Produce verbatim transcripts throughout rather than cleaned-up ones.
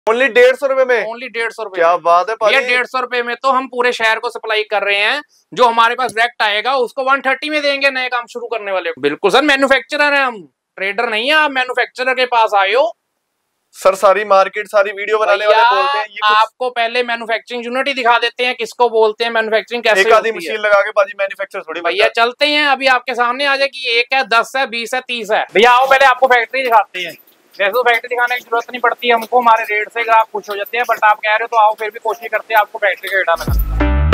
Only डेढ़ सौ रुपए में, ओनली डेढ़ सौ रुपए। क्या बात है भैया, डेढ़ सौ रुपए में तो हम पूरे शहर को सप्लाई कर रहे हैं। जो हमारे पास डायरेक्ट आएगा उसको वन थर्टी में देंगे नए काम शुरू करने वाले को। बिल्कुल सर, मैन्युफैक्चरर है हम, ट्रेडर नहीं है। आप मैन्युफैक्चरर के पास आए हो सर। सारी मार्केट सारी वीडियो बनाने वाले बोलते हैं ये आपको पहले मैन्युफैक्चरिंग यूनिट ही दिखा देते हैं, किसको बोलते हैं, मैन्युफैक्चरिंग कैसे एक आधी मशीन लगा के बाजी मैन्युफैक्चर थोड़ी। भैया चलते हैं, अभी आपके सामने आ जाए कि एक है, दस है, बीस है, तीस है। भैया आओ पहले आपको फैक्ट्री दिखाते हैं। वैसे तो फैक्ट्री दिखाने की जरूरत नहीं पड़ती है हमको, हमारे रेट से आप खुश हो जाते हैं, बट आप कह रहे हो तो आओ, फिर भी कोशिश करते हैं आपको फैक्ट्री का डेटा लगाने।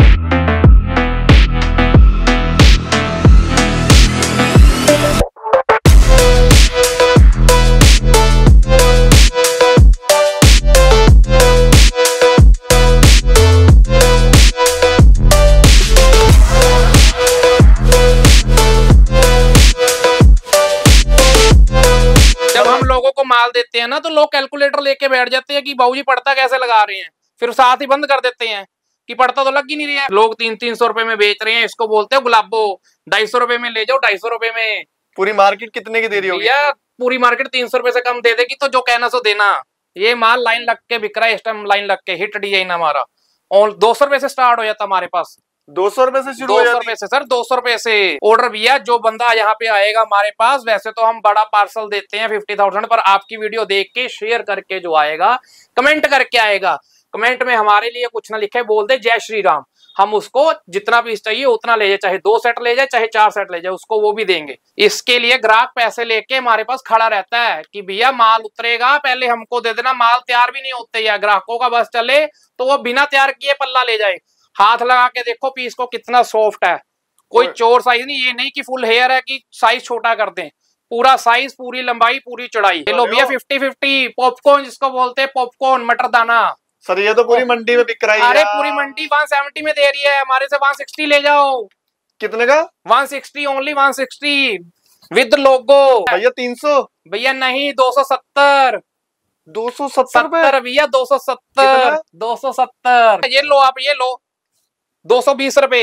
माल देते हैं ना तो लोग कैलकुलेटर लेके बैठ जाते हैं कि बाबूजी पड़ता कैसे लगा रहे हैं, फिर साथ ही बंद कर देते हैं कि पड़ता तो लग ही नहीं रहा है। लोग तीन तीन सौ रुपए में बेच रहे हैं, इसको बोलते हैं गुलाबो। ढाई सौ रुपए में ले जाओ, ढाई सौ रुपए में। पूरी मार्केट कितने की दे रही होगी? भैया पूरी मार्केट तीन सौ रुपए से कम दे देगी, तो जो कहना सो देना। ये माल लाइन लग के बिक रहा है इस टाइम, लाइन लग के। हिट डिजाइन हमारा और दो सौ रुपए से स्टार्ट हो जाता हमारे पास। दो सौ रुपए से शुरू दो सौ रुपए से सर, दो सौ रुपए से ऑर्डर। भैया जो बंदा यहाँ पे आएगा हमारे पास, वैसे तो हम बड़ा पार्सल देते हैं फिफ्टी थाउजेंड पर, आपकी वीडियो देख के शेयर करके जो आएगा, कमेंट करके आएगा, कमेंट में हमारे लिए कुछ ना लिखे, बोल दे जय श्री राम, हम उसको जितना पीस चाहिए उतना ले जाए, चाहे दो सेट ले जाए चाहे चार सेट ले जाए, उसको वो भी देंगे। इसके लिए ग्राहक पैसे लेके हमारे पास खड़ा रहता है कि भैया माल उतरेगा, पहले हमको दे देना। माल तैयार भी नहीं होते या ग्राहकों का बस चले तो वो बिना तैयार किए पल्ला ले जाए। हाथ लगा के देखो पीस को कितना सॉफ्ट है, कोई चोर साइज नहीं। ये नहीं कि फुल हेयर है कि साइज छोटा कर दें, पूरा साइज, पूरी लंबाई, पूरी चौड़ाई। लो भैया फिफ्टी फिफ्टी पॉपकॉर्न जिसको बोलते हैं, पॉपकॉर्न मटर दाना। सर ये तो पूरी मंडी में बिक रही है। अरे पूरी मंडी वन सेवेंटी में दे रही है, हमारे से वन सिक्सटी ले जाओ। कितने का? One sixty, only one sixty with logo. भैया तीन सौ? भैया नहीं, दो सौ सत्तर। दो सौ सत्तर भैया, दो सौ सत्तर, दो सौ सत्तर। ये लो आप, ये लो दो सौ बीस रुपए।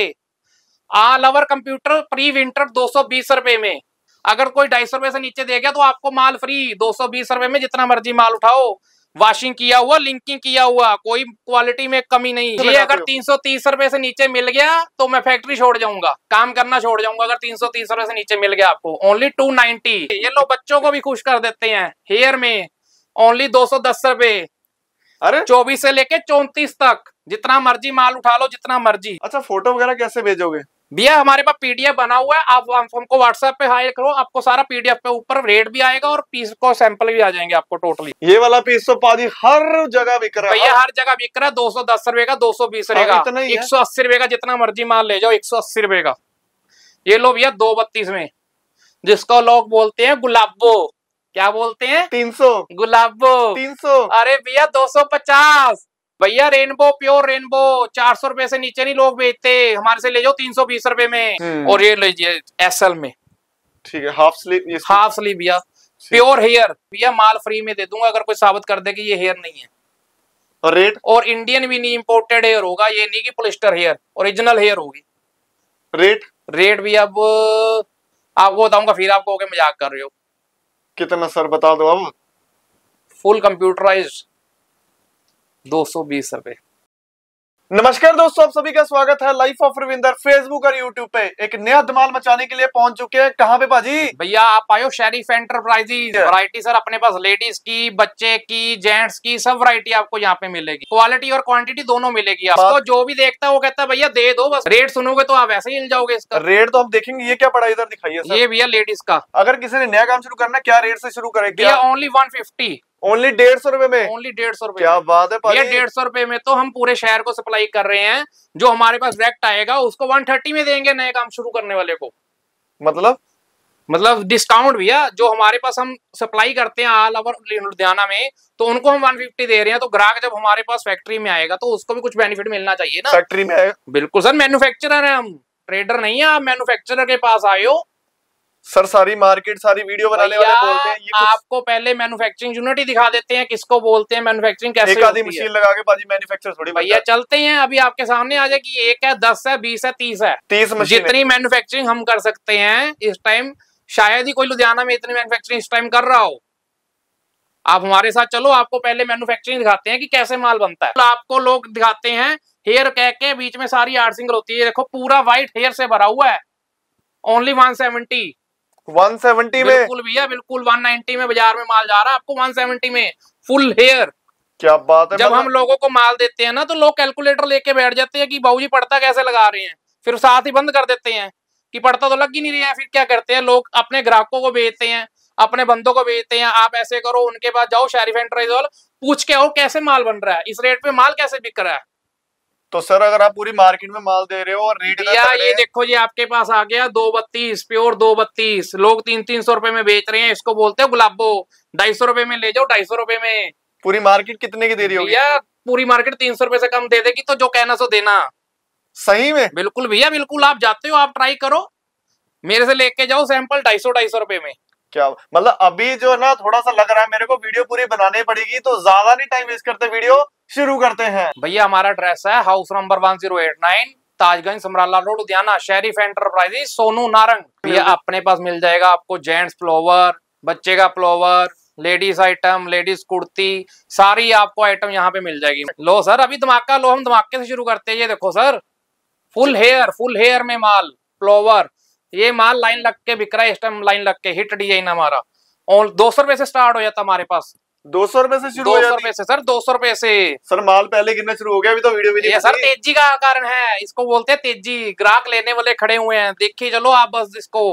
All over computer pre winter दो सौ बीस रुपए में। अगर कोई ढाई सौ रुपए से नीचे दे गया तो आपको माल फ्री। दो सौ बीस रुपए में जितना मर्जी माल उठाओ, वॉशिंग किया हुआ, लिंकिंग किया हुआ, कोई क्वालिटी में कमी नहीं। ये अगर तीन सौ तीस रुपए से नीचे मिल गया तो मैं फैक्ट्री छोड़ जाऊंगा, काम करना छोड़ जाऊंगा। अगर तीन सौ तीस रुपए से नीचे मिल गया आपको, ओनली टू नाइनटी। ये लोग बच्चों को भी खुश कर देते हैं हेयर में, ओनली दो सौ दस रुपए। अरे चौबीस से लेके चौंतीस तक जितना मर्जी माल उठा लो, जितना मर्जी। अच्छा, फोटो वगैरह कैसे भेजोगे? भैया हमारे पास पीडीएफ बना हुआ है, आप हमको व्हाट्सएप पे हाई करो, आपको सारा पीडीएफ पे ऊपर रेट भी आएगा और पीस को सैंपल भी आ जाएंगे आपको टोटली। ये वाला पीस तो पाजी हर जगह बिक रहा है। भैया हर जगह बिक रहा है, दो सौ दस रुपए का, दो सौ बीस रुपए का, एक सौ अस्सी रुपए का, जितना मर्जी माल ले जाओ, एक सौ अस्सी रुपए का। ये लो भैया दो बत्तीस में, जिसको लोग बोलते हैं गुलाबो। क्या बोलते हैं? तीन सौ। गुलाबो तीन सौ। अरे भैया दो सौ पचास। भैया रेनबो, प्योर रेनबो चार सौ रुपए से नीचे नहीं लोग बेचते, हमारे से ले जाओ तीन सौ बीस रुपए में। और ये लीजिए एसएल में, ठीक है, हाफ स्लीव। हाफ स्लीव भैया, प्योर हेयर। भैया माल फ्री में दे दूंगा अगर कोई साबित कर दे कि ये हेयर नहीं है। और रेट? और इंडियन भी नहीं, इंपोर्टेड हेयर होगा, ये नहीं कि पॉलिस्टर हेयर, ओरिजिनल हेयर होगी। रेट? रेट भी अब आपको बताऊंगा, फिर आपको हो के मजाक कर रहे हो। कितना सर बता दो अब। फुल कंप्यूटराइज्ड दो सौ बीस रुपए। नमस्कार दोस्तों, आप सभी का स्वागत है लाइफ ऑफ रविंदर फेसबुक और यूट्यूब पे। एक नया धमाल मचाने के लिए पहुंच चुके हैं। कहाँ पे पाजी? भैया आप आयो शेरिफ एंटरप्राइजेज। वैरायटी सर अपने पास लेडीज की, बच्चे की, जेंट्स की, सब वैरायटी आपको यहाँ पे मिलेगी। क्वालिटी और क्वांटिटी दोनों मिलेगी आपको। जो भी देखता है वो कहता है भैया दे दो, बस रेट सुनोगे तो आप ऐसे ही हिल जाओगे। इसका रेट तो हम देखेंगे। ये क्या पड़ा इधर दिखाइए। ये भैया लेडीज का। अगर किसी ने नया काम शुरू करना, क्या रेट से शुरू करेंगे? Only one fifty. ओनली डेढ़ सौ रुपए में? ओनली डेढ़ सौ रुपए। क्या बात है भैया, डेढ़ सौ रुपए में तो हम पूरे शहर को सप्लाई कर रहे हैं। जो हमारे पास डायरेक्ट आएगा उसको वन थर्टी में देंगे नए काम शुरू करने वाले को। मतलब मतलब डिस्काउंट भैया, जो हमारे पास हम सप्लाई करते हैं ऑल ओवर लुधियाना में, तो उनको हम वन फिफ्टी दे रहे हैं। तो ग्राहक जब हमारे पास फैक्ट्री में आएगा तो उसको भी कुछ बेनिफिट मिलना चाहिए ना। फैक्ट्री में आएगा? बिल्कुल सर, मैन्युफैक्चरर है हम, ट्रेडर नहीं है। आप मैन्युफैक्चरर के पास आए हो। सर सारी मार्केट सारी वीडियो बनाने वाले बोलते हैं ये आपको पहले मैन्युफैक्चरिंग यूनिट ही दिखा देते हैं, किसको बोलते हैं, मैन्युफैक्चरिंग कैसे एक आधी मशीन लगा के बाजी मैन्युफैक्चर थोड़ी। भैया चलते हैं, अभी आपके सामने आ जाए कि एक है, दस है, बीस है, तीस है, तीस मशीन। जितनी मैन्युफैक्चरिंग हम कर सकते हैं इस टाइम, शायद ही कोई लुधियाना में इतनी मैन्युफैक्चरिंग इस टाइम कर रहा हो। आप हमारे साथ चलो, आपको पहले मैन्युफैक्चरिंग दिखाते हैं कि कैसे माल बनता है। तो आपको लोग दिखाते हैं हेयर कह के, बीच में सारी आर्ट सिंगल होती है। देखो पूरा व्हाइट हेयर से भरा हुआ है, only one seventy. One seventy में? बिल्कुल भैया बिल्कुल, वन नाइनटी में बाजार में माल जा रहा है आपको, वन सेवेंटी में फुल हेयर। क्या बात है। जब हम लोगों को माल देते हैं ना तो लोग कैलकुलेटर लेके बैठ जाते हैं कि बाबूजी पड़ता कैसे लगा रहे हैं, फिर साथ ही बंद कर देते हैं कि पड़ता तो लग ही नहीं रहा है। फिर क्या करते हैं लोग, अपने ग्राहकों को बेचते हैं, अपने बंदों को बेचते हैं, आप ऐसे करो उनके पास जाओ शरीफ एंटरप्राइज पूछ के आओ कैसे माल बन रहा है, इस रेट पे माल कैसे बिक रहा है। तो सर अगर आप पूरी मार्केट में माल दे रहे हो और रेट या ये देखो जी आपके पास आ गया दो बत्तीस प्योर, दो बत्तीस लोग तीन तीन सौ रुपए में बेच रहे हैं, इसको बोलते हैं गुलाबो। ढाई सौ रुपए में ले जाओ, ढाई सौ रुपए में। पूरी मार्केट कितने की दे रही होगी? भैया पूरी मार्केट तीन सौ रुपए से कम दे देगी, तो जो कहना सो देना। सही में? बिल्कुल भैया बिल्कुल, आप जाते हो आप ट्राई करो, मेरे से लेके जाओ सैंपल ढाई सौ ढाई सौ रुपए में। क्या मतलब अभी जो है ना थोड़ा सा लग रहा है मेरे को वीडियो पूरी बनानी पड़ेगी, तो ज्यादा नहीं टाइम वेस्ट करते, वीडियो शुरू करते हैं। भैया हमारा एड्रेस है house number one zero eight nine, Tajganj Samrala road, Ludhiana, Sharif enterprises, Sonu Narang. भैया अपने पास मिल जाएगा आपको जेंट्स प्लोवर, बच्चे का pullover, ladies item, ladies kurti, सारी आपको आइटम यहाँ पे मिल जाएगी। लो सर अभी धमाका लो, हम धमाके से शुरू करते हैं। ये देखो sir full hair, full hair में माल प्लोवर, ये माल लाइन लग के बिक रहा है इस टाइम, लाइन लग के हिट डिजाइन हमारा। और दो सौ रुपए से स्टार्ट हो जाता हमारे पास। दो सौ रुपए से शुरू दो सौ रुपए से सर, दो सौ रुपए से। सर माल पहले गिरना शुरू हो गया, अभी तो वीडियो भी नहीं। ये सर तेजी का कारण है, इसको बोलते हैं तेजी, ग्राहक लेने वाले खड़े हुए हैं, देखिए चलो आप बस इसको।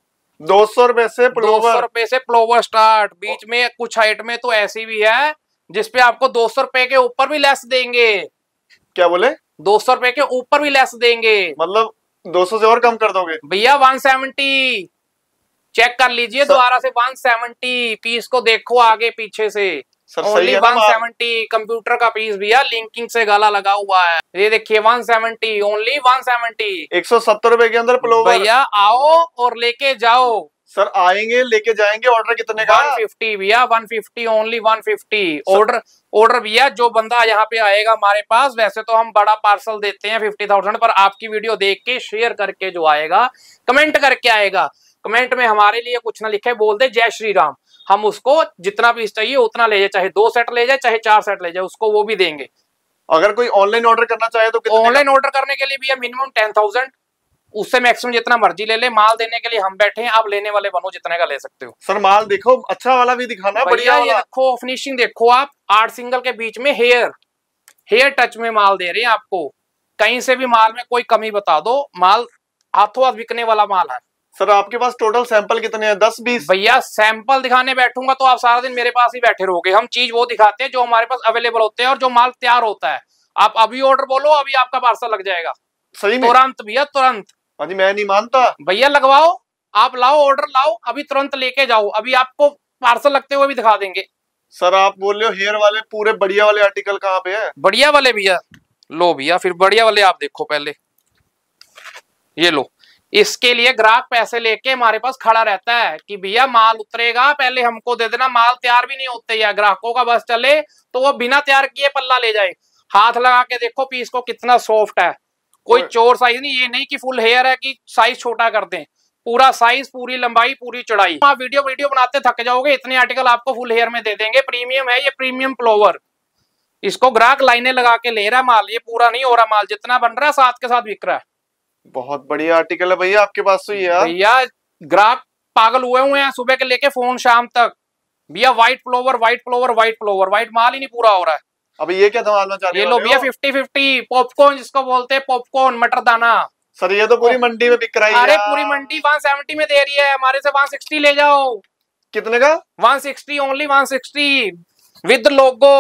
दो सौ रुपए से दो सौ रुपए से प्लोवर स्टार्ट। बीच में कुछ आइटमें तो ऐसी भी है जिसपे आपको दो सौ रुपए के ऊपर भी लेस देंगे। क्या बोले? दो सौ रुपए के ऊपर भी लेस देंगे, मतलब दो सौ से और कम कर दोगे? भैया वन सेवेंटी चेक कर लीजिए दोबारा से, वन सेवेंटी पीस को देखो आगे पीछे से, ओनली वन सेवेंटी। कंप्यूटर का पीस भैया, लिंकिंग से गला लगा हुआ है, ये देखिए one seventy, only one seventy. एक सौ सत्तर रुपए के अंदर प्लोवर। भैया आओ और लेके जाओ। सर आएंगे लेके जाएंगे। ऑर्डर कितने का? वन फिफ्टी भैया, one fifty, only one fifty. Order order भैया जो बंदा यहाँ पे आएगा हमारे पास, वैसे तो हम बड़ा पार्सल देते हैं फिफ्टी थाउजेंड, पर आपकी वीडियो देख के शेयर करके जो आएगा, कमेंट करके आएगा, कमेंट में हमारे लिए कुछ ना लिखे, बोल दे जय श्री राम, हम उसको जितना पीस चाहिए उतना ले जाए, चाहे दो सेट ले जाए चाहे चार सेट ले जाए, उसको वो भी देंगे। अगर कोई ऑनलाइन ऑर्डर करना चाहे तो ऑनलाइन ऑर्डर करने के लिए भैया मिनिमम टेन थाउजेंड, उससे मैक्सिमम जितना मर्जी ले ले। माल देने के लिए हम बैठे हैं, आप लेने वाले बनो, जितने का ले सकते हो। सर माल देखो, अच्छा वाला भी दिखाना, बढ़िया ये देखो फिनिशिंग देखो आप, आठ सिंगल के बीच में हेयर हेयर टच में माल दे रहे हैं आपको। कहीं से भी माल में कोई कमी बता दो, माल हाथों हाथ बिकने वाला माल है। सर आपके पास टोटल सैंपल कितने हैं? दस बीस? भैया सैंपल दिखाने बैठूंगा तो आप सारा दिन मेरे पास ही बैठे रहोगे। हम चीज वो दिखाते हैं जो हमारे पास अवेलेबल होते हैं और जो माल तैयार होता है। आप अभी ऑर्डर बोलो, अभी आपका पार्सल लग जाएगा। सही में? तुरंत भैया तुरंत। अजी मैं नहीं मानता। भैया लगवाओ, आप लाओ ऑर्डर लाओ, अभी तुरंत लेके जाओ, अभी आपको पार्सल लगते हुए भी दिखा देंगे। सर आप बोल रहे हो हेयर वाले पूरे बढ़िया वाले आर्टिकल कहाँ पे है? बढ़िया वाले भैया लो भैया, फिर बढ़िया वाले आप देखो पहले, ये लो। इसके लिए ग्राहक पैसे लेके हमारे पास खड़ा रहता है कि भैया माल उतरेगा पहले हमको दे देना, माल तैयार भी नहीं होते, या ग्राहकों का बस चले तो वो बिना तैयार किए पल्ला ले जाए। हाथ लगा के देखो पीस को कितना सॉफ्ट है, कोई चोर साइज नहीं, ये नहीं कि फुल हेयर है कि साइज छोटा कर दें, पूरा साइज, पूरी लंबाई, पूरी चौड़ाई। आप वीडियो वीडियो बनाते थक जाओगे, इतने आर्टिकल आपको फुल हेयर में दे देंगे। प्रीमियम है ये, प्रीमियम प्लोवर, इसको ग्राहक लाइनें लगा के ले रहा है माल, ये पूरा नहीं हो रहा माल, जितना बन रहा है साथ के साथ बिक रहा है। बहुत बढ़िया आर्टिकल है भैया आपके पास तो यार। भैया ग्राहक पागल हुए हुए हैं सुबह के लेके फोन शाम तक, भैया white flower white flower white flower, white माल ही नहीं पूरा हो रहा है। अभी ये क्या धमाल मचा रहे हो? ये लो भैया फिफ्टी फिफ्टी पॉपकॉर्न, जिसको बोलते हैं पॉपकॉर्न, मटर दाना। सर ये तो पूरी मंडी में बिक रहा है। अरे पूरी मंडी वन सेवेंटी में दे रही है, हमारे से वन सिक्सटी ले जाओ। कितने का? One sixty, only one sixty with logo.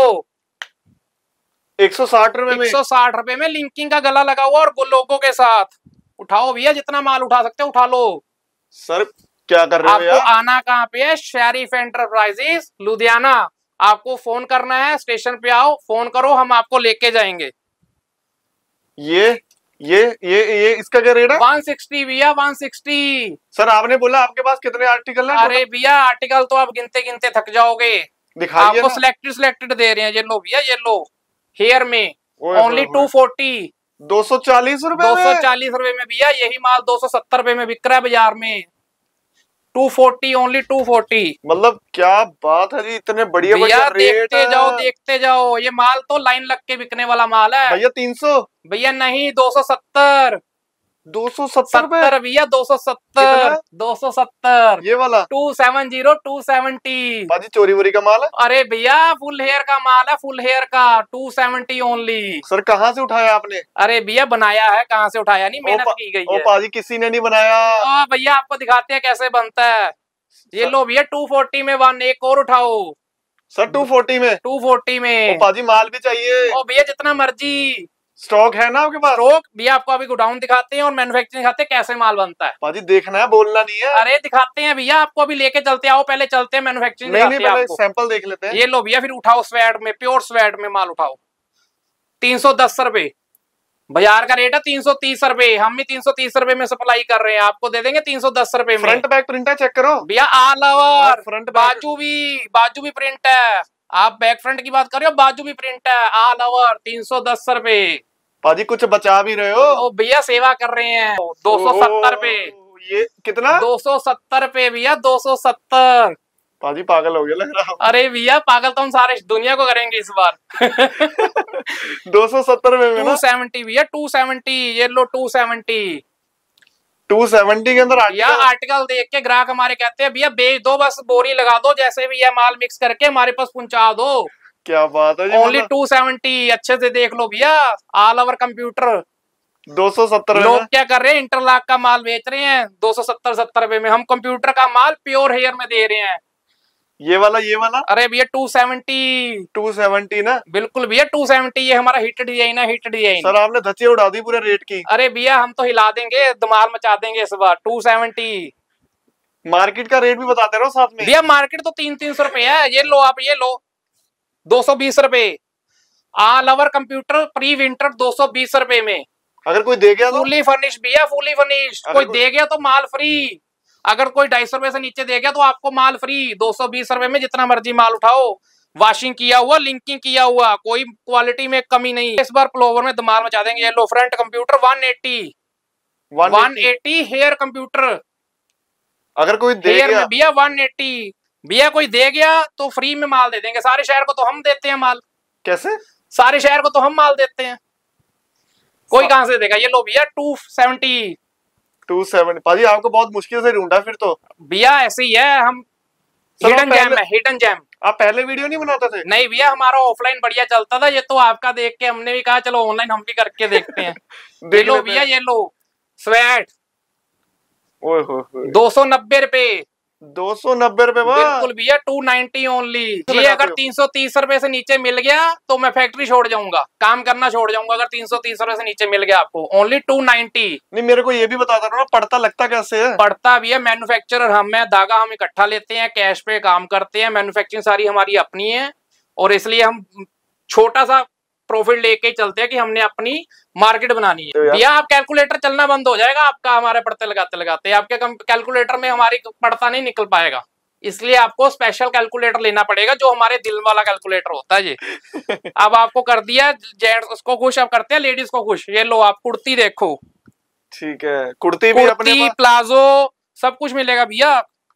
एक सौ साठ रुपए में? एक सौ साठ रुपए में लिंकिंग का गला लगा हुआ और लोगो के साथ। उठाओ भैया, जितना माल उठा सकते हो उठा लो। सर क्या कर रहे हो यार? आपको आना कहाँ पे है? शरीफ एंटरप्राइजेज लुधियाना। आपको फोन करना है, स्टेशन पे आओ, फोन करो, हम आपको लेके जाएंगे। ये ये ये ये इसका क्या रेट है? वन सिक्सटी भैया, वन सिक्सटी। सर आपने बोला आपके पास कितने आर्टिकल हैं? अरे भैया आर्टिकल तो आप गिनते गिनते थक जाओगे। दिखाइए आपको ना। सिलेक्टेड सिलेक्टेड दे रहे हैं, ये लो भैया, ये लो हेयर में ओनली टू फोर्टी, दो सौ चालीस रुपए दो सौ चालीस रुपए में भैया। यही माल दो सौ सत्तर रुपए में बिक रहा है बाजार में। Two forty only two forty. मतलब क्या बात है जी, इतने बढ़िया बढ़िया रेट। देखते जाओ देखते जाओ, ये माल तो लाइन लग के बिकने वाला माल है भैया। तीन सौ भैया नहीं, दो सौ सत्तर। दो सौ सत्तर भैया, दो सौ सत्तर दो सौ सत्तर ये वाला two seven zero two seventy. बाजी चोरी वोरी का माल है। अरे भैया फुल हेयर का माल है, फुल हेयर का टू सेवेंटी ओनली। सर कहाँ से उठाया आपने? अरे भैया बनाया है, कहाँ से उठाया, नहीं मेहनत की गई है। ओ पाजी किसी ने नहीं बनाया। ओ भैया आपको दिखाते हैं कैसे बनता है। ये लो भैया टू फोर्टी में वन, एक और उठाओ सर। टू फोर्टी में टू फोर्टी में ओ पाजी माल भी चाहिए। ओ भैया जितना मर्जी स्टॉक है ना आपके पास? स्टॉक भैया आपको अभी गोडाउन दिखाते हैं और मैन्युफैक्चरिंग दिखाते हैं कैसे माल बनता है। पाजी देखना है, बोलना नहीं है। अरे दिखाते हैं भैया आपको, अभी लेके चलते आओ, पहले चलते हैं मैन्युफैक्चरिंग नहीं नहीं पहले सैंपल देख लेते हैं। ये लो भैया फिर उठाओ स्वेट में, प्योर स्वेट में माल उठाओ। तीन सौ दस रुपए बाजार का रेट है, तीन सौ तीस रुपए हम भी तीन सौ तीस रुपए में सप्लाई कर रहे हैं, आपको दे देंगे तीन सौ दस रुपए में। फ्रंट बैक प्रिंट है, चेक करो भैया ऑल ओवर। फ्रंट बाजू भी बाजू भी प्रिंट है। आप बैक फ्रंट की बात कर रहे हो, बाजू भी प्रिंट है ऑल ओवर। तीन सौ दस रुपए पाजी कुछ बचा भी रहे हो। ओ भैया सेवा कर रहे हैं। दो सौ सत्तर पे ये कितना? दो सौ सत्तर पे भैया, दो सौ सत्तर। पाजी पागल हो गया लग रहा। अरे भैया पागल तो हम सारे दुनिया को करेंगे इस बार। दो सौ सत्तर में टू सेवेंटी भैया, टू सेवेंटी। ये लो टू सेवेंटी। टू सेवेंटी के अंदर भैया आर्टिकल देख के ग्राहक हमारे कहते हैं भैया बेच दो, बस बोरी लगा दो, जैसे भी है माल मिक्स करके हमारे पास पहुंचा दो। क्या बात है। Only two seventy. अच्छे से देख लो भैया, ऑल ओवर कंप्यूटर। दो सौ सत्तर लोग क्या कर रहे हैं, इंटरलॉक का माल बेच रहे हैं दो सौ सत्तर सत्तर रुपए में, हम कंप्यूटर का माल प्योर हेयर में दे रहे हैं। ये वाला ये वाला अरे भैया टू सेवेंटी। टू सेवेंटी ना? बिल्कुल भैया टू सेवेंटी। ये हमारा हिट डिजाइन है, हिट डिजाइन। सर आपने धच्चे उड़ा दी पूरे रेट की। अरे भैया हम तो हिला देंगे, धमाल मचा देंगे इस बार। Two seventy. मार्केट का रेट भी बताते रहो साथ में। भैया मार्केट तो तीन तीन सौ रुपए है। ये लो आप, ये लो दो सौ बीस रुपए all over computer pre winter, दो सौ बीस रुपए में। अगर कोई दे गया तो? फुली फर्निश भैया, फुली फर्निश। कोई दे गया तो माल फ्री। अगर कोई ढाई सौ रुपए से नीचे दे गया तो आपको माल फ्री। दो सौ बीस रुपए में जितना मर्जी माल उठाओ, वॉशिंग किया हुआ, लिंकिंग किया हुआ, कोई क्वालिटी में कमी नहीं। इस बार प्लोवर में धमाल मचा देंगे। ये लो front computer one eighty. One eighty hair computer. अगर कोई दे हेयर गया में भैया वन एटी। भैया कोई दे गया तो फ्री में माल दे देंगे। सारे शहर को तो हम देते हैं माल। कैसे? सारे शहर को तो हम माल देते हैं, कोई कहां से देगा। ये लो भैया टू सेवेंटी। टू सेवेंटी पाजी आपको बहुत मुश्किल से ढूंढा फिर तो। भैया ऐसे ही है, हम हिडन जैम है, हिडन जैम। आप पहले वीडियो नहीं बनाते थे? नहीं भैया हमारा ऑफलाइन बढ़िया चलता था, ये तो आपका देख के हमने भी कहा चलो ऑनलाइन हम भी करके देखते हैं। ये लो भैया, ये लो स्वेट दो सौ नब्बे रुपए। दो सौ नब्बे रुपए बिल्कुल भैया, टू नाइनटी ओनली। ये अगर तीन सौ तीस रुपए से नीचे मिल गया तो मैं फैक्ट्री छोड़ जाऊंगा, काम करना छोड़ जाऊंगा। अगर तीन सौ तीस रुपए से नीचे मिल गया आपको, ओनली टू नाइनटी। नहीं मेरे को ये भी बता दो ना, पड़ता लगता कैसे है? पड़ता भैया मैन्युफैक्चरर हम है, धागा हम इकट्ठा लेते हैं, कैश पे काम करते हैं, मैन्युफैक्चरिंग सारी हमारी अपनी है और इसलिए हम छोटा सा प्रॉफिट लेके चलते हैं कि हमने अपनी मार्केट बनानी है। भैया आप कैलकुलेटर चलना बंद हो जाएगा आपका, हमारे पड़ते लगाते लगाते आपके कैलकुलेटर में हमारी पड़ता नहीं निकल पाएगा, इसलिए आपको स्पेशल कैलकुलेटर लेना पड़ेगा जो हमारे दिल वाला कैलकुलेटर होता है जी। अब आपको कर दिया जेंट्स को खुश, अब करते हैं लेडीज को खुश। ये लो आप कुर्ती देखो। ठीक है, कुर्ती भी अपने पास, प्लाजो सब कुछ मिलेगा भैया।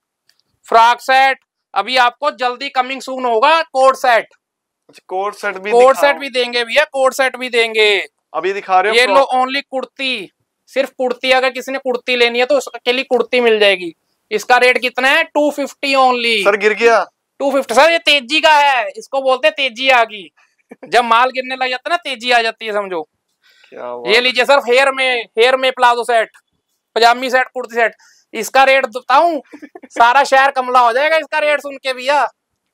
फ्रॉक सेट अभी आपको जल्दी कमिंग सून होगा। कोट सेट, कोट सेट भी कोट सेट भी देंगे भैया, कोट सेट भी देंगे। अभी दिखा रहे हो। ये लो ओनली कुर्ती, सिर्फ कुर्ती। अगर किसी ने कुर्ती लेनी है तो उसके लिए कुर्ती मिल जाएगी। इसका रेट कितना है? To fifty only. सर गिर गया। टू फिफ्टी सर, ये तेजी का है, इसको बोलते हैं तेजी आ गई। जब माल गिरने लग जाता है ना, तेजी आ जाती है समझो। क्या ये लीजिए सर, हेयर में हेयर में प्लाजो सेट, पजामी सेट, कुर्ती सेट। इसका रेट बताऊं, सारा शहर कमला हो जाएगा इसका रेट सुन के भैया।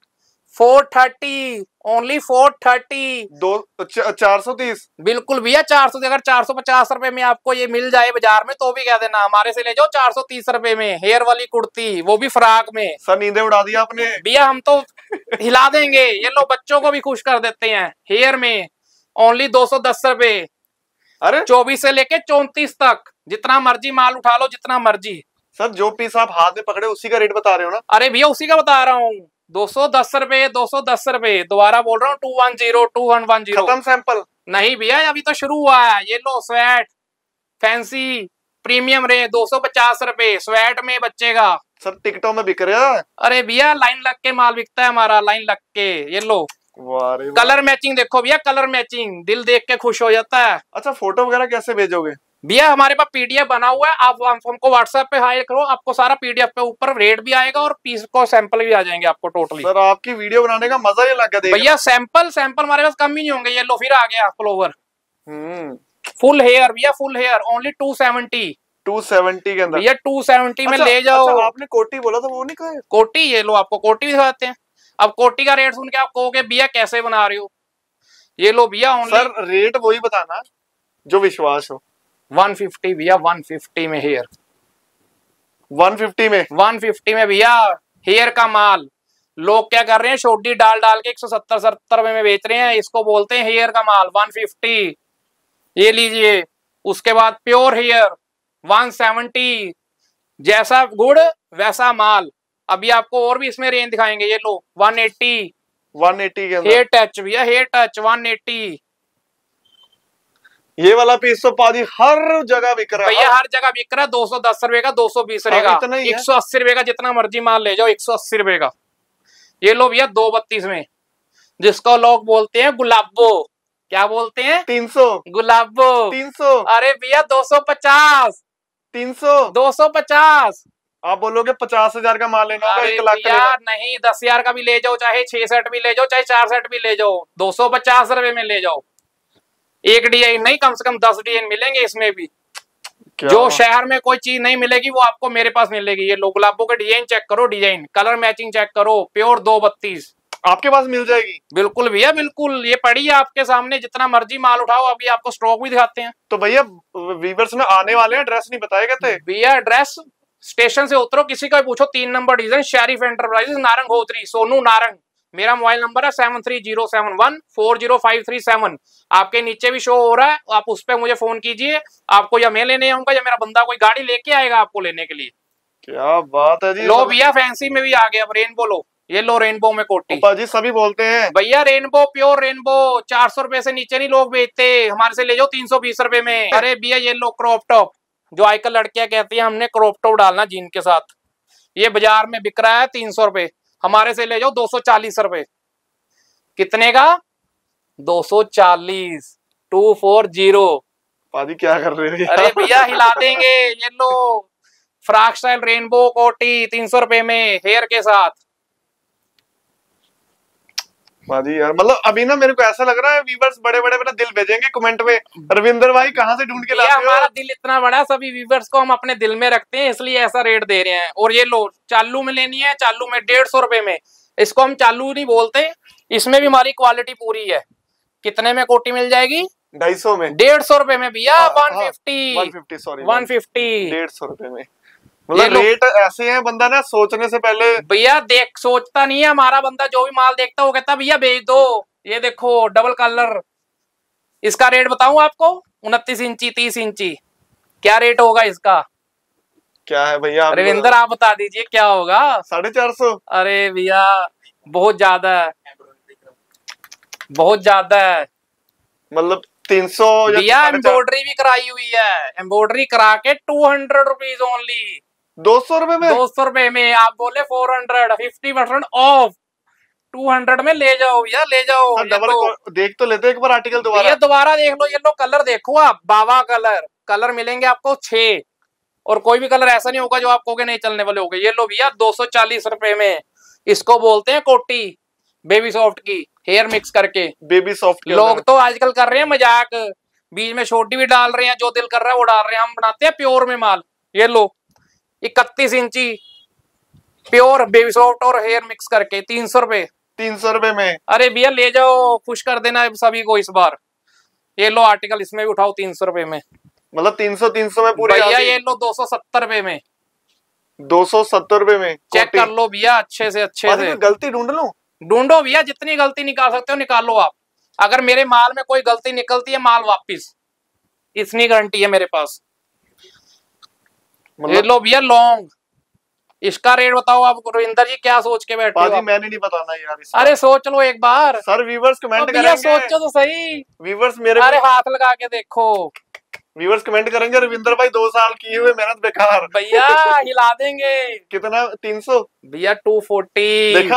Four thirty only, four thirty. दो चार सौ तीस। बिल्कुल भैया चार सौ। अगर चार सौ पचास रुपए में आपको ये मिल जाए बाजार में तो भी कह देना हमारे से ले जाओ चार सौ तीस रुपए में हेयर वाली कुर्ती, वो भी फ्रॉक में। सर नींदे उड़ा दिया आपने। भैया हम तो हिला देंगे। ये लो बच्चों को भी खुश कर देते हैं हेयर में, ओनली दो सौ दस रुपए। अरे चौबीस से लेके चौंतीस तक जितना मर्जी माल उठा लो, जितना मर्जी। सर जो पीस आप हाथ में पकड़े उसी का रेट बता रहे हो ना? अरे भैया उसी का बता रहा हूँ, दो सौ दस रुपए, दो सौ दस रुपए। दोबारा बोल रहा हूँ, two one zero, two one one zero. खत्म सैंपल? नहीं भैया अभी तो शुरू हुआ है। ये लो स्वेट फैंसी प्रीमियम रे, दो सौ पचास रुपए स्वेट में बच्चे का। सर टिकटों में बिक रहा है। अरे भैया लाइन लग के माल बिकता है हमारा, लाइन लग के। ये लो कलर मैचिंग देखो भैया, कलर मैचिंग, दिल देख के खुश हो जाता है। अच्छा फोटो वगैरह कैसे भेजोगे भैया? हमारे पास पीडीएफ बना हुआ है, आप हमको व्हाट्सएप पे हाई करो, आपको सारा पीडीएफ पे ऊपर रेट भी आएगा और पीस को सैंपल भी आ जाएंगे आपको टोटली। सर आपकी वीडियो बनाने का मजा ही अलग है भैया। सैंपल सैंपल हमारे पास कम ही नहीं होंगे। ये लो फिर आ गया फ्लोवर, हम्म फुल हेयर भैया, full hair only two seventy. Two seventy के अंदर भैया टू सेवेंटी में अच्छा, ले जाओ। अच्छा, आपने कोटी बोला था वो नहीं कहे? कोटी ये लो, आपको कोटी भी दिखाते हैं। अब कोटी का रेट सुन के आप कहोगे भैया कैसे बना रहे हो। ये लो भैया ओनली सर रेट वही बताना जो विश्वास हो। वन फिफ्टी भैया, वन फिफ्टी में हेयर, वन फिफ्टी में वन फिफ्टी में भैया हेयर का माल। लोग क्या कर रहे हैं, छोटी डाल डाल के एक सौ सत्तर सत्तर में बेच रहे हैं, इसको बोलते हैं हेयर का माल। वन फिफ्टी ये लीजिए। उसके बाद प्योर हेयर वन सेवेंटी, जैसा गुड़ वैसा माल। अभी आपको और भी इसमें रेंज दिखाएंगे। ये लो वन एटी, वन एटी के अंदर हेयर टच भैया, हेयर टच वन एटी। ये वाला पीस तो पाजी हर जगह बिक रहा है भैया, हर जगह बिक रहा है। दो सौ दस रुपए का, दो सौ बीस रुपए का, एक सौ अस्सी रुपए का, जितना मर्जी माल ले जाओ, एक सौ अस्सी रुपए का। ये लो भैया दो बत्तीस में, जिसको लोग बोलते हैं गुलाबो। क्या बोलते हैं? तीन सौ गुलाबो तीन सौ। अरे भैया दो सौ पचास, तीन सौ दो सौ पचास। आप बोलोगे पचास हजार का माल लेना होगा, अरे एक लाख का भैया नहीं, दस हजार का भी ले जाओ, चाहे छह सेट भी ले जाओ, चाहे चार सेट भी ले जाओ, दो सौ पचास रुपए में ले जाओ। एक डिजाइन नहीं, कम से कम दस डिजाइन मिलेंगे इसमें भी। जो शहर में कोई चीज नहीं मिलेगी वो आपको मेरे पास मिलेगी। ये लो गुलाबों के डिजाइन चेक करो, डिजाइन कलर मैचिंग चेक करो, प्योर दो बत्तीस आपके पास मिल जाएगी। बिल्कुल भैया बिल्कुल, ये पड़ी है आपके सामने, जितना मर्जी माल उठाओ। अभी आपको स्टॉक भी दिखाते हैं। तो भैया वीवर्स में आने वाले हैं, ड्रेस नहीं बताए गए थे भैया। ड्रेस स्टेशन से उतरो, किसी का भी पूछो, तीन number design, Sharif enterprises, Narang Hotri, Sonu Narang. मेरा मोबाइल नंबर है seven three zero seven one four zero five three seven. आपके नीचे भी शो हो रहा है, आप उस पर मुझे फोन कीजिए। आपको या मैं लेने आऊंगा या मेरा बंदा कोई गाड़ी लेके आएगा आपको लेने के लिए। क्या बात है जी। लो भैया फैंसी में भी आ गया, अब रेनबो लो। ये लो रेनबो में कोटी जी, सभी बोलते हैं भैया रेनबो, प्योर रेनबो। चार सौ रुपए से नीचे नहीं लोग बेचते, हमारे से ले जाओ तीन सौ बीस रुपए में। अरे भैया ये लो क्रॉप टॉप, जो आजकल लड़कियां कहती हैं हमने क्रॉप टॉप डालना जीन के साथ। ये बाजार में बिक रहा है तीन सौ रुपए, हमारे से ले जाओ दो सौ चालीस रुपए। कितने का? दो सौ चालीस, टू फोर जीरो। पाजी क्या कर रहे हैं? अरे भैया हिला देंगे। ये लो फ्रॉक स्टाइल रेनबो कोटी तीन सौ रुपए में हेयर के साथ। पाजी यार, मतलब अभी ना मेरे को ऐसा लग रहा है वीवर्स बड़े बड़े मेरा दिल भेजेंगे कमेंट में, रविंदर भाई कहाँ से ढूंढ के लाते हो? हमारा दिल इतना बड़ा, सभी वीवर्स को हम अपने दिल में रखते हैं, इसलिए ऐसा रेट दे रहे हैं। और ये लो चालू में लेनी है, चालू में डेढ़ सौ रुपए में। इसको हम चालू नहीं बोलते, इसमें भी हमारी क्वालिटी पूरी है। कितने में कोटी मिल जाएगी? ढाई सौ में, डेढ़ सौ रुपए में भैया। One fifty, one fifty sorry one fifty, डेढ़ सौ रुपए में। मतलब रेट ऐसे हैं, बंदा ना सोचने से पहले भैया देख सोचता नहीं है। हमारा बंदा जो भी माल देखता है वो कहता है भैया भेज दो। ये देखो डबल कलर, इसका रेट बताऊं आपको? उनतीस इंची, तीस इंची, क्या रेट होगा इसका? क्या है भैया? रविंदर आप बता दीजिए क्या होगा? साढ़े चार सौ। अरे भैया बहुत ज्यादा है, बहुत ज्यादा है। मतलब तीन सौ भैया एम्ब्रॉयडरी भी कराई हुई है, एम्ब्रॉयडरी करा के टू हंड्रेड रुपीज ओनली। दो सौ रुपए में, दो सौ रुपए में। आप बोले four hundred, fifty percent off, two hundred में ले जाओ भैया, ले जाओ। डबल तो, देख तो लेते एक बार आर्टिकल दोबारा। ये दोबारा देख लो, ये लो कलर देखो आप, बाबा कलर। कलर मिलेंगे आपको छह, और कोई भी कलर ऐसा नहीं होगा जो आप कहोगे नहीं चलने वाले होंगे। ये लो भैया दो सौ चालीस रुपए में। इसको बोलते हैं कोटी, बेबी सॉफ्ट की हेयर मिक्स करके। बेबी सॉफ्ट लोग तो आजकल कर रहे हैं मजाक, बीच में छोटी भी डाल रहे हैं, जो दिल कर रहा है वो डाल रहे हैं। हम बनाते हैं प्योर में माल। ये लो इकतीस इंची प्योर बेबी सॉफ्ट और हेयर मिक्स करके तीन सौ रुपए, तीन सौ रुपए में। अरे भैया ले जाओ, खुश कर देना सभी को इस बार। ये लो आर्टिकल इसमें भी उठाओ तीन सौ रुपए में। मतलब तीन सौ तीन सौ में पूरी भैया ये लो दो सौ सत्तर रुपए में, दो सौ सत्तर रुपए में। चेक कर लो भैया अच्छे से, अच्छे से। गलती ढूंढ लो, ढूंढो भैया, जितनी गलती निकाल सकते हो निकालो आप। अगर मेरे माल में कोई गलती निकलती है माल वापिस, इतनी गारंटी है मेरे पास। मतलब... ये लो भैया लॉन्ग, इसका रेट बताओ आप रविंदर जी, क्या सोच के बैठे हो? मैंने नहीं बताना यार। अरे सोच लो एक बार सर, व्यूवर्स कमेंट करेंगे। सोचो तो सही व्यूवर्स मेरे। अरे हाथ लगा के देखो, व्यूअर्स कमेंट करेंगे रविंदर भाई दो साल किए हुए मेहनत बेकार। भैया हिला देंगे। कितना? तीन सौ भैया टू फोर्टी। देखा?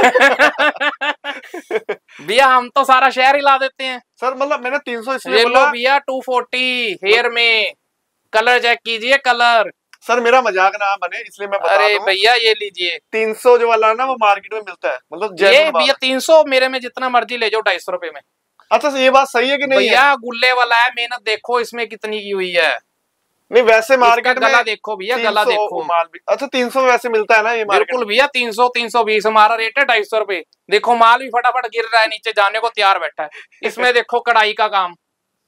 भैया हम तो सारा शहर हिला देते हैं सर मतलब मैंने तीन सौ इसलिए ये बोला। लो भैया टू फोर्टी हेयर में कलर चेक कीजिए कलर। सर मेरा मजाक ना बने इसलिए मैं बता अरे दूं। भैया ये लीजिए तीन सौ जो वाला है ना वो मार्केट में मिलता है, मतलब ये genuine भैया बात तीन सौ मेरे में जितना मर्जी ले जाओ ढाई सौ रुपए में। है। अच्छा ये बात सही है कि नहीं है? भैया गुल्ले वाला है, मेहनत देखो इसमें कितनी की हुई है। नहीं वैसे मार्केट में गला देखो भैया, गला देखो। माल भी अच्छा तीन सौ में वैसे मिलता है ना ये मार्केट? बिल्कुल भैया तीन सौ तीन सौ बीस हमारा रेट है ढाई सौ रुपए। देखो माल भी फटाफट गिर रहा है नीचे, जाने को तैयार बैठा है। इसमें देखो कढ़ाई का काम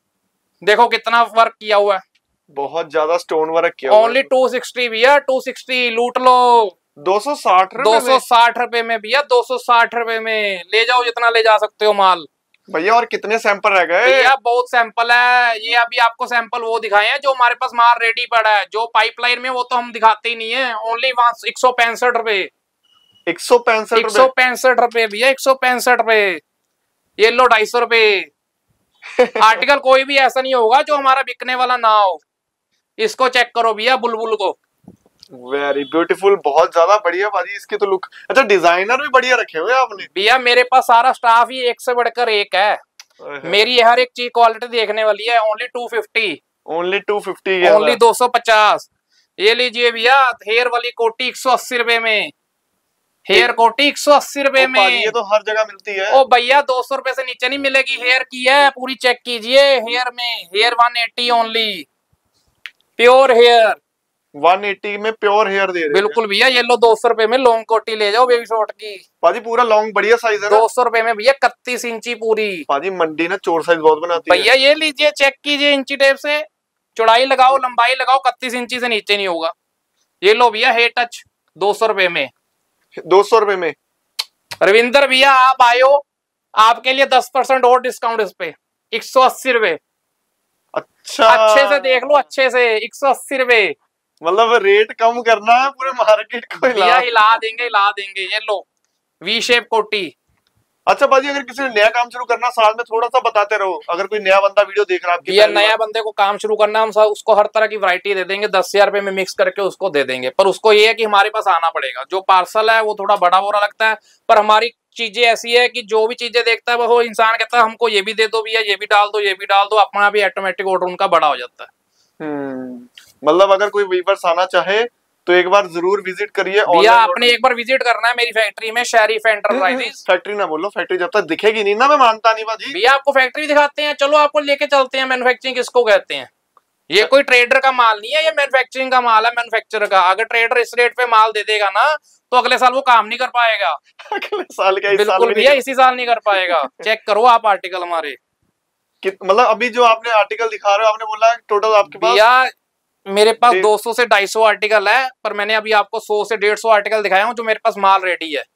देखो कितना वर्क किया हुआ है, बहुत ज्यादा स्टोन वर्क किया हुआ है। ओनली टू सिक्सटी भैया टू सिक्सटी लूट लो। दो सौ साठ दो सौ साठ रुपए में भैया, दो सौ साठ रुपए में ले जाओ जितना ले जा सकते हो माल। भैया और कितने सैंपल रह गए? भैया बहुत सैंपल है, ये अभी आपको सैंपल वो दिखाए हैं जो हमारे पास माल रेडी पड़ा है। जो पाइपलाइन में वो तो हम दिखाते ही नहीं है। ओनली वहां एक सौ पैंसठ रुपए एक सौ पैंसठ एक सौ पैंसठ रुपए भैया, एक सौ पैंसठ रुपए। ये लो ढाई सौ रुपए। आर्टिकल कोई भी ऐसा नहीं होगा जो हमारा बिकने वाला ना हो। इसको चेक करो भैया बुलबुल को, वेरी ब्यूटीफुल, बहुत ज्यादा बढ़िया भाजी इसकी तो लुक। अच्छा डिजाइनर भी बढ़िया रखे हुए आपने। भैया मेरे पास सारा स्टाफ ही एक से बढ़कर एक है। मेरी हर एक चीज क्वालिटी देखने वाली है। Only two fifty only two fifty only दो सौ पचास। ये लीजिए भैया हेयर वाली कोटी एक सौ अस्सी रुपए में, हेयर कोटी एक सौ अस्सी रुपए में। ये तो हर जगह मिलती है। ओ भैया दो सौ रुपए से नीचे नहीं मिलेगी, हेयर की है पूरी, चेक कीजिए। हेयर में hair one eighty only, pure hair one eighty में प्योर हेयर दे रहे हैं। बिल्कुल भैया ये लो दो सौ रुपए में लॉन्ग कोटी ले जाओ बेबी शॉर्ट की। पाजी पूरा लॉन्ग बढ़िया साइज है ना? दो सौ रुपए में भैया इकतीस इंची पूरी। पाजी मंडी ना चोर साइज बहुत बनाती है। भैया ये लीजिए चेक कीजिए इंची टेप से, चौड़ाई लगाओ लंबाई लगाओ, इकतीस इंची से नीचे नहीं होगा। ये लो भैया हेयर टच दो सौ रुपए में। दो सौ रुपए में रविंदर भैया आप आयो, आपके लिए दस परसेंट और डिस्काउंट इस पे, एक सौ अस्सी रुपए। अच्छा अच्छे से देख लो, अच्छे से एक सौ अस्सी रुपए। मतलब रेट कम करना है पूरे मार्केट को हिला भैया हिला देंगे हिला देंगे। ये लो वी शेप कोटी। अच्छा बाजी अगर किसी ने नया काम शुरू करना साल में थोड़ा सा बताते रहो, अगर कोई नया बंदा वीडियो देख रहा है भैया नया बंदे को काम शुरू करना, हम सब उसको हर तरह की वैरायटी दे देंगे, दस हजार रुपए में मिक्स करके उसको दे देंगे। पर उसको ये है कि हमारे पास आना पड़ेगा। जो पार्सल है वो थोड़ा बड़ा बोरा लगता है, पर हमारी चीजें ऐसी है कि जो भी चीजें देखता है वो इंसान कहता है हमको ये भी दे दो भैया, ये भी डाल दो, ये भी डाल दो, अपना भी ऑटोमेटिक ऑर्डर उनका बड़ा हो जाता है। मतलब अगर कोई व्यूअर्स आना चाहे तो एक बार जरूर विजिट करिए। भैया आपने एक बार विजिट करना है मेरी फैक्ट्री में, शेरिफ एंटरप्राइजेस। फैक्ट्री ना बोलो, फैक्ट्री जब तक दिखेगी नहीं ना मैं मानता नहीं बाजी। भैया आपको फैक्ट्री दिखाते हैं, चलो आपको लेके चलते हैं। मैन्युफैक्चरिंग किसको कहते हैं? ये कोई ट्रेडर का माल नहीं है, ये मैन्युफैक्चरिंग का माल है, मैन्युफैक्चरर का। अगर ट्रेडर इस रेट पे माल दे देगा ना तो अगले साल वो काम नहीं कर पाएगा। अगले साल का बिल्कुल भैया इसी साल नहीं कर पाएगा। चेक करो आप आर्टिकल हमारे। मतलब अभी जो आपने आर्टिकल दिखा रहे हो, आपने बोला टोटल आपके पास? भैया मेरे पास दो सौ से ढाई सौ आर्टिकल है, पर मैंने अभी आपको सौ से डेढ़ सौ आर्टिकल दिखाया हूँ जो मेरे पास माल रेडी है।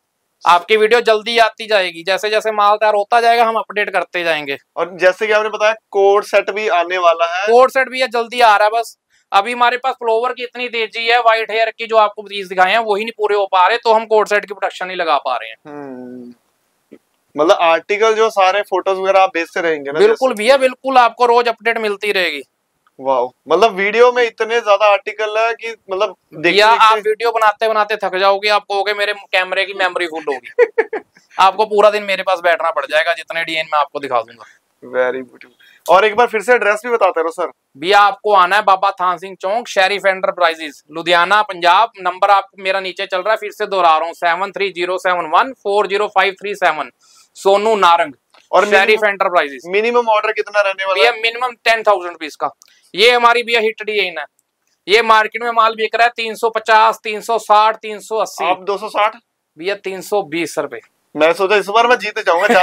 आपकी वीडियो जल्दी आती जाएगी, जैसे जैसे माल तैयार होता जाएगा हम अपडेट करते जाएंगे। और जैसे कि आपने बताया कोड सेट भी आने वाला है। कोड सेट भी है जल्दी आ रहा है। बस अभी हमारे पास फ्लोवर की इतनी तेजी है, व्हाइट हेयर की जो आपको चीज दिखाए हैं वही नहीं पूरे हो पा रहे, तो हम कोड सेट की प्रोडक्शन नहीं लगा पा रहे हैं। मतलब आर्टिकल जो सारे फोटोज वगैरह आप भेजते रहेंगे ना? बिल्कुल भैया बिल्कुल, आपको रोज अपडेट मिलती रहेगी। वाह, मतलब वीडियो में इतने ज्यादा आर्टिकल है कि मतलब भैया आप वीडियो बनाते बनाते थक जाओगे, आप कहोगे मेरे कैमरे की मेमोरी फुल होगी। आपको पूरा दिन मेरे पास बैठना पड़ जाएगा, जितने डीएन में आपको दिखा दूंगा। Very beautiful. और एक बार फिर से एड्रेस भी बताते रहो सर। भैया आपको आना है बाबा थान सिंह चौक, शेरिफ एंटरप्राइजेस, लुधियाना पंजाब। नंबर आपको मेरा नीचे चल रहा है, फिर से दोहरा रहा हूँ, seven three zero seven one four zero five three seven, Sonu Narang और शेरिफ एंटरप्राइजेस। मिनिमम ऑर्डर कितना रहने वाला है? मिनिमम टेन थाउजेंड रुपीज का। ये हमारी भैया हिट डिजाइन है, ये मार्केट में माल बिक रहा है तीन सौ पचास, तीन सौ साठ, तीन सौ अस्सी। आप दो सौ साठ? भैया तीन सौ बीस रुपए। मैं सोचा इस बार मैं जीत जाऊंगा।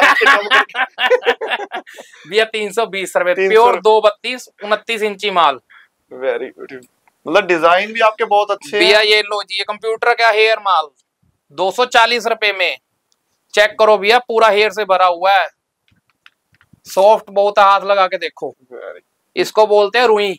भैया तीन सौ बीस रुपए, प्योर दो बत्तीस उनतीस इंची माल। Very good. मतलब डिजाइन भी आपके बहुत अच्छे भैया ये लो जी, ये कंप्यूटर का हेयर माल दो सौ चालीस रुपए में। चेक करो भैया पूरा हेयर से भरा हुआ है, सॉफ्ट बहुत, हाथ लगा के देखो। इसको बोलते हैं रुई,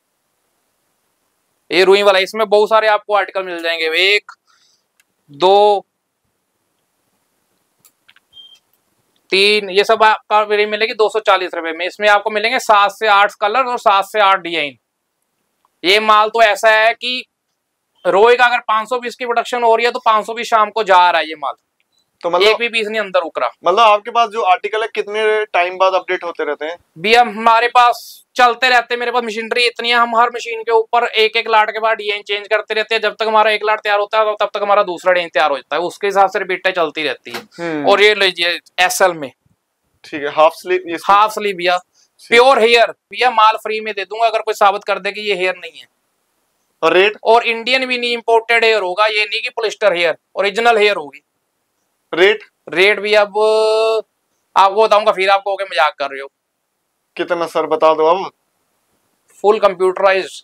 ये रुई वाला। इसमें बहुत सारे आपको आर्टिकल मिल जाएंगे, एक दो तीन, ये सब आपका वेरिएंट मिलेगी दो सौ चालीस रुपए में। इसमें आपको मिलेंगे सात से आठ कलर और सात से आठ डिजाइन। ये माल तो ऐसा है कि रोज का अगर पाँच सौ पीस की प्रोडक्शन हो रही है तो पाँच सौ पीस शाम को जा रहा है ये माल, तो मतलब एक भी पीस नहीं अंदर उतरा। मतलब आपके पास जो आर्टिकल है कितने टाइम बाद अपडेट होते रहते हैं? भैया हमारे पास चलते रहते हैं, मेरे पास मशीनरी इतनी है, हम हर मशीन के ऊपर एक एक लाट के बाद डिजाइन चेंज करते रहते हैं। जब तक हमारा एक लाट तैयार होता है तब तक हमारा दूसरा डिजाइन तैयार हो जाता है, उसके हिसाब से रिपीटें चलती रहती है। और ये लीजिए एसएल में, ठीक है, हाफ स्लीव, हाफ स्लीव भैया, प्योर हेयर भैया, माल फ्री में दे दूंगा अगर कोई साबित कर दे कि ये हेयर नहीं है। और रेट? और इंडियन भी नहीं, इंपोर्टेड हेयर होगा, ये नहीं कि पॉलिस्टर हेयर, ओरिजिनल हेयर होगी। रेट? रेट भी अब आपको बताऊंगा, फिर आपको ओके मजाक कर रहे हो। कितना सर बता दो अब। फुल कंप्यूटराइज्ड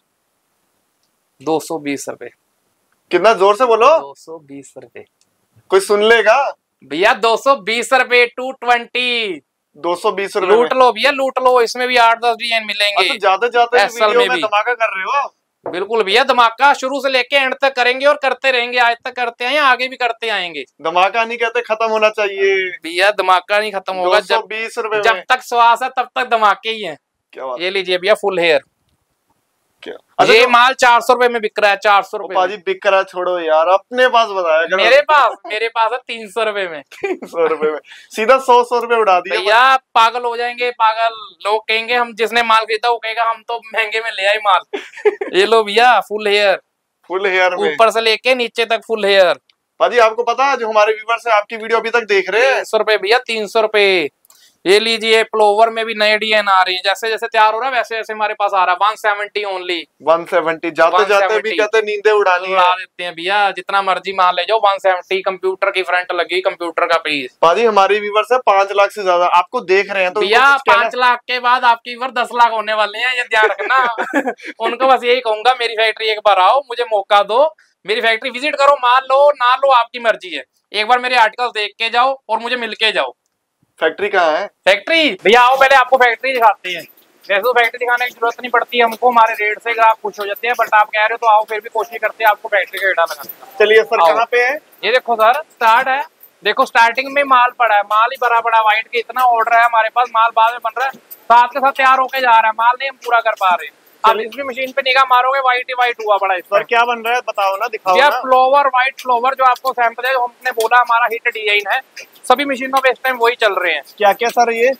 दो सौ बीस रुपए। कितना, जोर से बोलो। दो सौ बीस रुपए, कोई सुन लेगा भैया? दो सौ बीस रुपए, टू ट्वेंटी, दो सौ बीस रुपए लूट लो भैया, लूट लो। इसमें भी आठ दस डिजाइन मिलेंगे। ज्यादा ज्यादा वीडियो में धमाका कर रहे हो। बिल्कुल भैया, धमाका शुरू से लेके एंड तक करेंगे और करते रहेंगे, आज तक करते हैं, आगे भी करते आएंगे। धमाका नहीं कहते, खत्म होना चाहिए भैया, धमाका नहीं खत्म होगा। दो सौ बीस रुपए जब तक श्वास है तब तक धमाके ही है। क्या बात? ये लीजिए भैया, फुल हेयर। क्या? अच्छा, ये माल चार सौ रुपए में बिक रहा है, चार सौ रुपए पाजी बिक रहा, छोड़ो यार, अपने पास बताया। मेरे पास मेरे पास है तीन सौ रुपए में। तीन सौ रुपए में सीधा सौ सौ रुपए उड़ा दिया भैया। पागल हो जाएंगे, पागल लोग कहेंगे, हम जिसने माल खरीदा वो कहेगा हम तो महंगे में ले आए माल। ये लो भैया, फुल हेयर, फुल हेयर में ऊपर से लेके नीचे तक फुल हेयर। पाजी आपको पता है, जो हमारे व्यूअर्स है आपकी वीडियो अभी तक देख रहे हैं, तीन सौ रुपए भैया, तीन सौ रुपए। ये लीजिए, प्लोवर में भी नए डिजाइन आ रही है, जैसे जैसे तैयार हो रहा है वैसे वैसे हमारे पास आ रहा है। One seventy only, one seventy. जाते जाते भी कहते नींदे उड़ानी उड़ा देते हैं भैया, जितना मर्जी माल ले जाओ। वन सेवेंटी, कंप्यूटर की फ्रंट लगी, कंप्यूटर का पीस। पाजी हमारी व्यूअर्स है पांच लाख से ज्यादा, आपको देख रहे हैं तो भैया पांच लाख के बाद आपकी व्यूअर दस लाख होने वाले हैं, ये ध्यान रखना। उनको बस यही कहूंगा, मेरी फैक्ट्री एक बार आओ, मुझे मौका दो, मेरी फैक्ट्री विजिट करो, माल लो ना लो आपकी मर्जी है, एक बार मेरे आर्टिकल देख के जाओ और मुझे मिल के जाओ। फैक्ट्री कहाँ है? फैक्ट्री भैया आओ, पहले आपको फैक्ट्री दिखाते हैं। वैसे तो फैक्ट्री दिखाने की जरूरत नहीं पड़ती है हमको, हमारे रेट से आप खुश हो जाते हैं, बट आप कह रहे हो तो आओ, फिर भी कोशिश करते हैं आपको फैक्ट्री का एडा लगाने का। चलिए सर, कहाँ पे है? ये देखो सर, स्टार्ट है, देखो स्टार्टिंग में माल पड़ा है, माल ही भरा पड़ा व्हाइट के, इतना ऑर्डर है हमारे पास, माल बाद में बन रहा है, साथ के साथ तैयार होके जा रहा है, माल नहीं हम पूरा कर पा रहे हैं। अब इसमें मशीन पे निगाह मारोगे, व्हाइट ही व्हाइट हुआ पड़ा है। सर क्या बन रहा है बताओ ना, दिखाओ ना। फ्लोवर, व्हाइट फ्लोवर जो आपको सैंपल है, हमने बोला हमारा हिट डिजाइन है, सभी मशीनों पे इस टाइम वही चल रहे हैं। क्या क्या सर? ये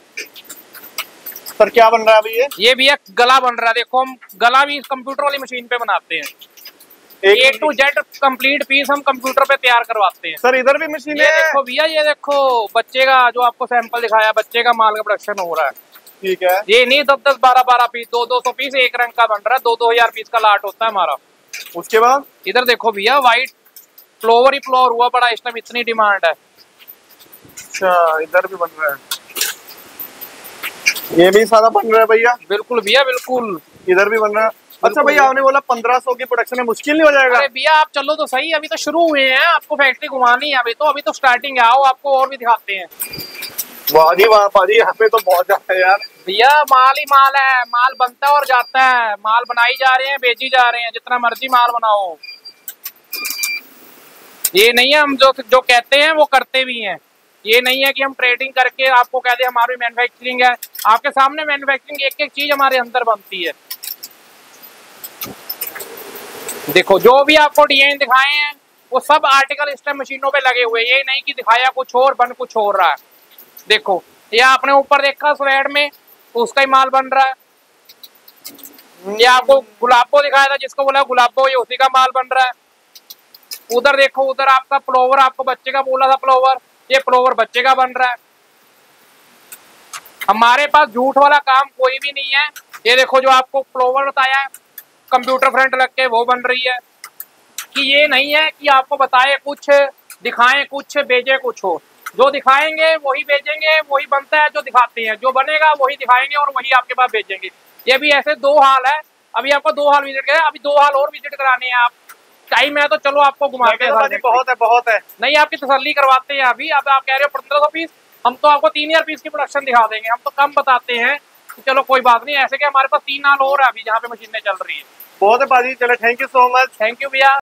सर क्या बन रहा है अभी? ये ये भी एक गला बन रहा है, देखो हम गला भी कंप्यूटर वाली मशीन पे बनाते हैं, A to Z complete piece हम कंप्यूटर पे तैयार करवाते हैं। सर इधर भी मशीन है? देखो भैया, ये देखो बच्चे का, जो आपको सैंपल दिखाया, बच्चे का माल का प्रोडक्शन हो रहा है। ठीक है, ये नहीं दस दस बारह बारह पीस, दो दो सौ पीस एक रंग का बन रहा है, दो दो हजार पीस का लाट होता है हमारा। उसके बाद इधर देखो भैया, व्हाइट फ्लोवर ही फ्लोवर हुआ बड़ा, इस टाइम इतनी डिमांड है। अच्छा, इधर भी बन रहा है, ये भी सारा बन रहा है भैया? बिल्कुल भैया, बिल्कुल, इधर भी बन रहा है। अच्छा भैया, आपने बोला पंद्रह सौ की प्रोडक्शन है, मुश्किल नहीं हो जाएगा? अरे भैया आप चलो तो सही, अभी तो शुरू हुए हैं, आपको फैक्ट्री घुमानी है अभी तो, अभी तो स्टार्टिंग है, आओ आपको और भी दिखाते हैं। वाह जी वाह पाजी, यहाँ पे तो बहुत ज्यादा है यार। भैया माल ही माल है, माल बनता है और जाता है, माल बनाई जा रहे हैं, बेची जा रहे हैं, जितना मर्जी माल बनाओ। ये नहीं है हम जो जो कहते हैं वो करते भी हैं, ये नहीं है कि हम ट्रेडिंग करके आपको कह दें हमारी मैन्युफैक्चरिंग है, आपके सामने मैन्युफैक्चरिंग एक एक चीज हमारे अंदर बनती है। देखो जो भी आपको डिजाइन दिखाए हैं वो सब आर्टिकल इस टाइम मशीनों पे लगे हुए, ये नहीं कि दिखाया कुछ और बन कुछ और रहा है। देखो ये आपने ऊपर देखा स्वेड में, उसका ही माल बन रहा है। ये आपको गुलाबो दिखाया था, जिसको बोला गुलाबो, ये उसी का माल बन रहा है। उधर देखो, उधर आपका फ्लोवर, आपको बच्चे का बोला था फ्लोवर, ये फ्लोवर बच्चे का बन रहा है। हमारे पास झूठ वाला काम कोई भी नहीं है। ये देखो जो आपको फ्लोवर बताया है, कंप्यूटर फ्रंट लग के वो बन रही है, कि ये नहीं है कि आपको बताए कुछ, दिखाएं कुछ, बेचे कुछ हो। जो दिखाएंगे वही बेचेंगे, वही बनता है जो दिखाते हैं, जो बनेगा वही दिखाएंगे और वही आपके पास बेचेंगे। ये भी ऐसे दो हाल है, अभी आपको दो हाल विजिट करे, अभी दो हाल और विजिट कराने हैं। आप टाइम है तो चलो आपको घुमाते हैं, बहुत है बहुत है, नहीं आपकी तसल्ली करवाते हैं। अभी अब आप कह रहे हो पंद्रह सौ पीस, हम तो आपको तीन हजार पीस की प्रोडक्शन दिखा देंगे, हम तो कम बताते हैं। चलो कोई बात नहीं, ऐसे कि हमारे पास तीन हाल और है अभी जहाँ पे मशीनें चल रही है। बहुत है पाजी, चलो thank you so much. Thank you भैया।